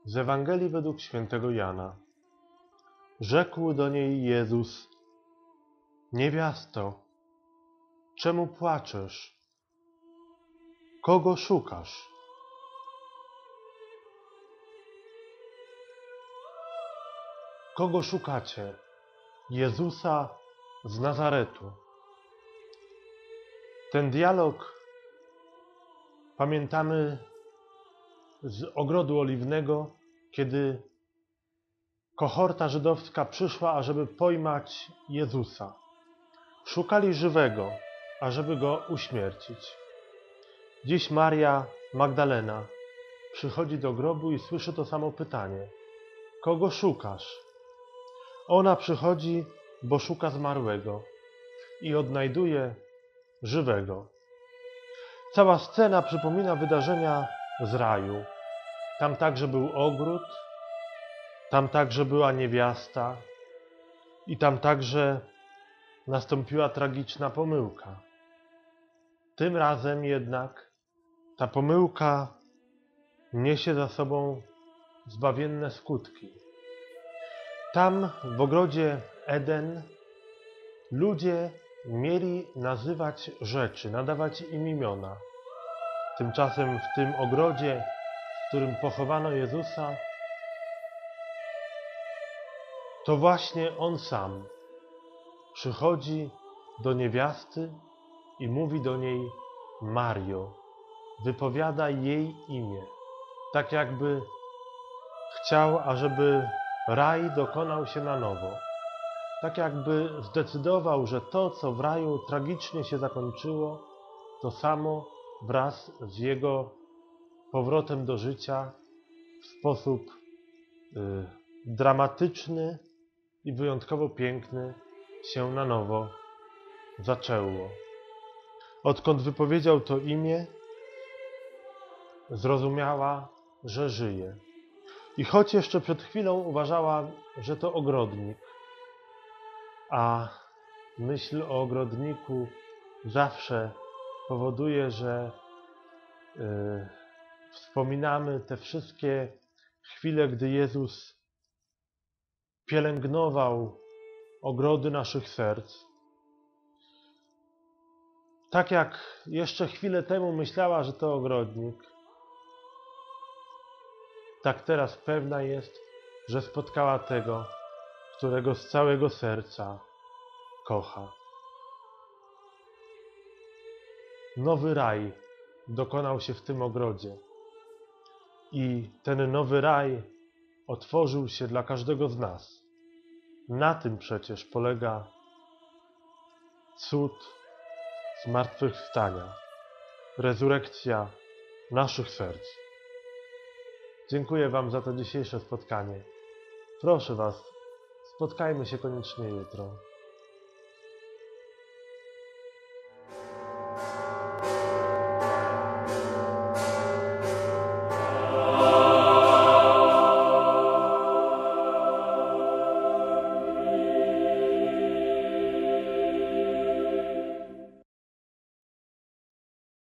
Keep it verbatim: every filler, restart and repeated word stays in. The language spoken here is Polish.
Z Ewangelii według świętego Jana. Rzekł do niej Jezus: Niewiasto, czemu płaczesz? Kogo szukasz? Kogo szukacie? Jezusa z Nazaretu. Ten dialog pamiętamy z Ogrodu Oliwnego, kiedy kohorta żydowska przyszła, ażeby pojmać Jezusa. Szukali żywego, ażeby go uśmiercić. Dziś Maria Magdalena przychodzi do grobu i słyszy to samo pytanie: kogo szukasz? Ona przychodzi, bo szuka zmarłego i odnajduje żywego. Cała scena przypomina wydarzenia z raju. Tam także był ogród, tam także była niewiasta i tam także nastąpiła tragiczna pomyłka. Tym razem jednak ta pomyłka niesie za sobą zbawienne skutki. Tam w ogrodzie Eden ludzie mieli nazywać rzeczy, nadawać im imiona. Tymczasem w tym ogrodzie, w którym pochowano Jezusa, to właśnie On sam przychodzi do niewiasty i mówi do niej Mario, wypowiada jej imię, tak jakby chciał, ażeby raj dokonał się na nowo. Tak jakby zdecydował, że to, co w raju tragicznie się zakończyło, to samo wraz z jego powrotem do życia w sposób y, dramatyczny i wyjątkowo piękny się na nowo zaczęło. Odkąd wypowiedział to imię, zrozumiała, że żyje. I choć jeszcze przed chwilą uważała, że to ogrodnik, a myśl o ogrodniku zawsze powoduje, że yy, wspominamy te wszystkie chwile, gdy Jezus pielęgnował ogrody naszych serc. Tak jak jeszcze chwilę temu myślała, że to ogrodnik, tak teraz pewna jest, że spotkała tego, którego z całego serca kocha. Nowy raj dokonał się w tym ogrodzie i ten nowy raj otworzył się dla każdego z nas. Na tym przecież polega cud zmartwychwstania, rezurekcja naszych serc. Dziękuję Wam za to dzisiejsze spotkanie. Proszę Was, spotkajmy się koniecznie jutro.